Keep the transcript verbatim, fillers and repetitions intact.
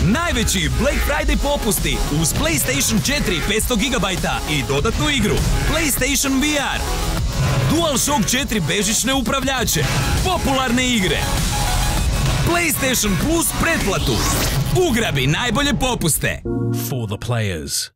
Najveći Black Friday popusti uz PlayStation četiri petsto gigabajta i dodatnu igru PlayStation V R. DualShock četiri bežične upravljače, popularne igre. PlayStation Plus pretplatu. Ugrabi najbolje popuste. For the players.